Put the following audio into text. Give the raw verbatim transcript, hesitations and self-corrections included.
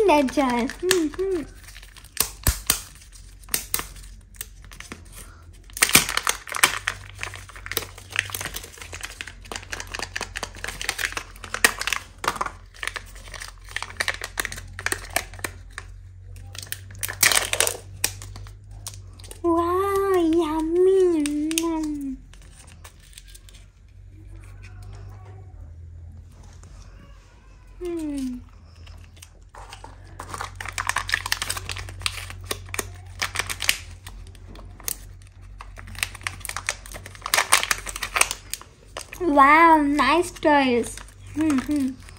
in that jar. Mm-hmm. Wow, yummy. Mm. Hmm. Wow, nice toys. Mm-hmm.